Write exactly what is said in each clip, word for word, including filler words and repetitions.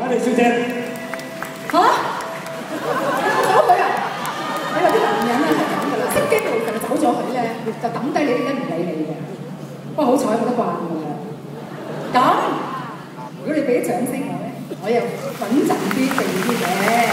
麗小姐。 嚇？走佢啊！你話啲男人咧係咁噶啦，識機會就走咗佢咧，就抌低你啲唔理你嘅。不過好彩冇得慣㗎啦。咁如果你俾啲掌聲我咧，我又穩陣啲、定啲嘅。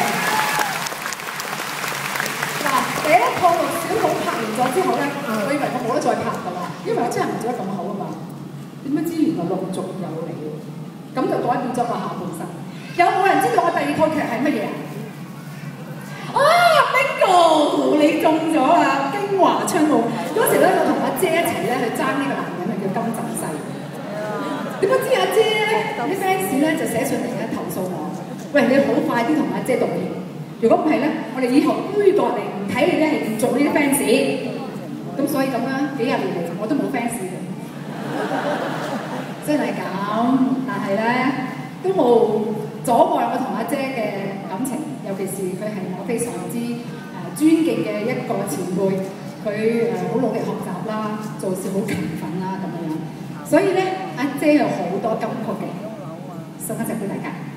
嗱，第一套小佬拍完咗之後咧，我以為我冇得再拍㗎啦，因為我真係唔做得咁好啊嘛。點不知原來陸續有嚟喎，咁就改變咗個下半身。有冇人知道我第二套劇係乜嘢啊？啊 ，bingo！ 你中咗啦，京華春夢。嗰時咧，我同阿姐一齊咧去爭呢個男人啊，叫金振西。點不知阿姐咧，啲 fans 咧就寫信嚟咧投訴我，喂，你好快啲同阿姐道歉。如果唔係咧，我哋以後杯葛你，唔睇你咧係唔做呢啲 fans。咁所以咁啦，幾廿年嚟我都冇 fans 嘅。真係咁，但係咧都冇阻礙我同阿姐嘅感情，尤其是佢係我非常之誒、呃、尊敬嘅一個前輩，佢誒好努力學習啦，做事好勤奮啦咁樣，所以咧阿姐有好多金曲嘅，送一隻俾大家。